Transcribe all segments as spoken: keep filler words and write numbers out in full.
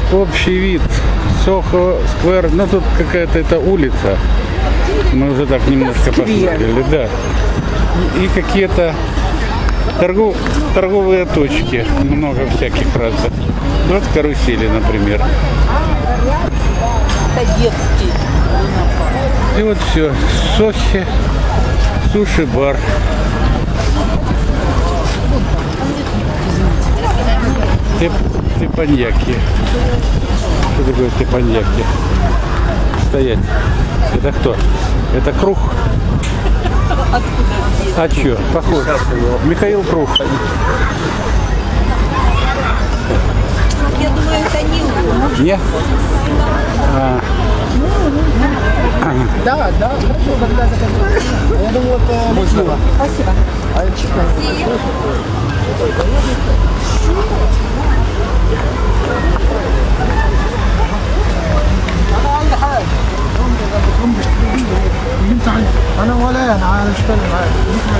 общий вид. Сохо, сквер, ну тут какая-то это улица. Мы уже так немножко посмотрели, да. И какие-то торгов, торговые точки. Много всяких разных. Вот карусели, например. Это детский. И вот все. Сохи, суши-бар. Теп, тепаньяки. Что такое тепаньяки? Стоять. Это кто? Это Круг? А что? Похоже. Михаил Круг. Я думаю, это не он. Не? А. Да, да, хорошо, когда заказываю. Я думал, это мужчина. Спасибо. А я чекаю. أنا ولا أنا أشتغل معاك.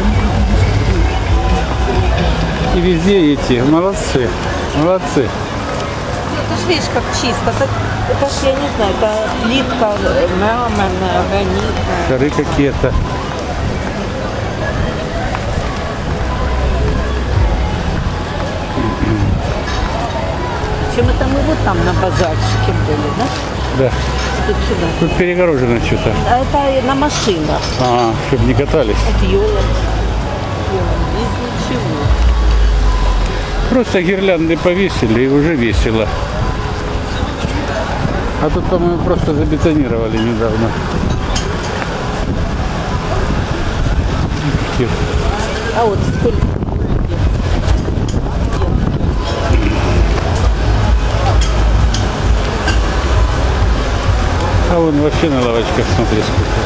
И везде эти. Молодцы. Молодцы. Ты же видишь, как чисто. Это, это ж, я не знаю, это плитка мраморная, гранитная. Шары какие-то. Чем это мы вот там на базарчике были, да? Да. Тут сюда. Тут перегорожено что-то. А это на машинах. А, чтобы не катались. От елок. Без ничего. Просто гирлянды повесили и уже весело. А тут, по-моему, просто забетонировали недавно. А вот сколько? А вон вообще на лавочках, смотри, сколько.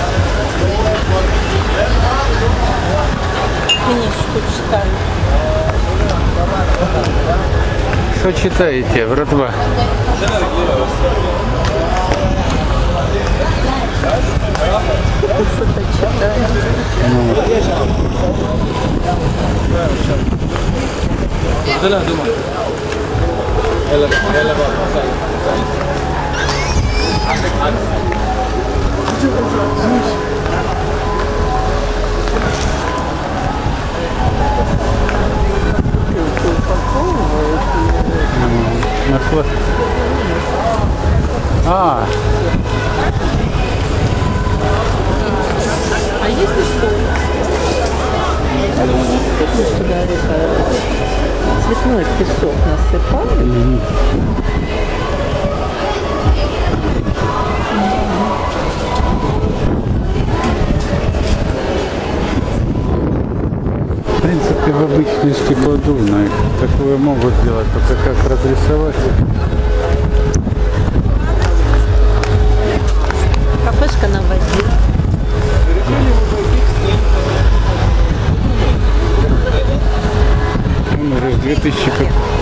Книжку читаю. Что читаете, братва? Что-то читаю. Нашла. А, А есть и что? Сюда цветной песок насыпали. в принципе, в обычной стеклодувной такое могут сделать, только как разрисовать. Кафешка на воде. Он уже с две тысячи